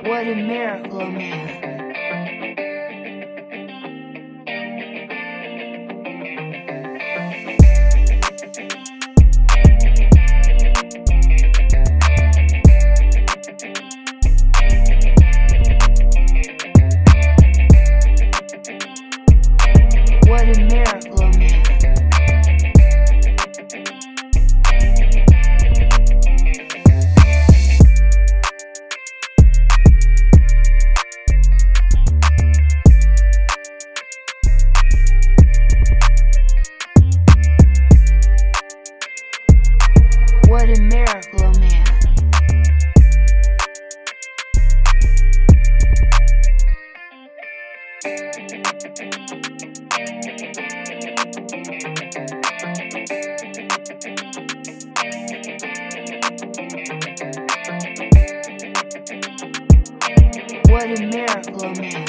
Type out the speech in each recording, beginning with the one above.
What a miracle, man. What a miracle, man. What a miracle, man. What a miracle, man.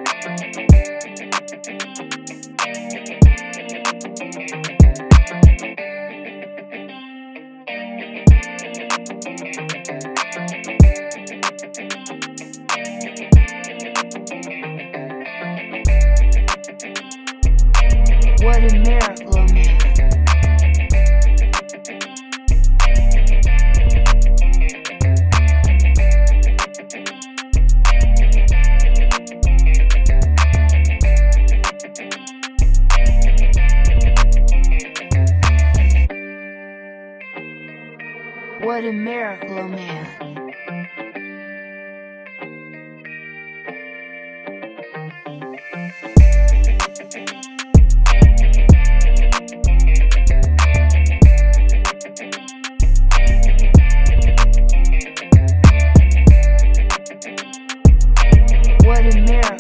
What a miracle, man. What a miracle, man. What a miracle.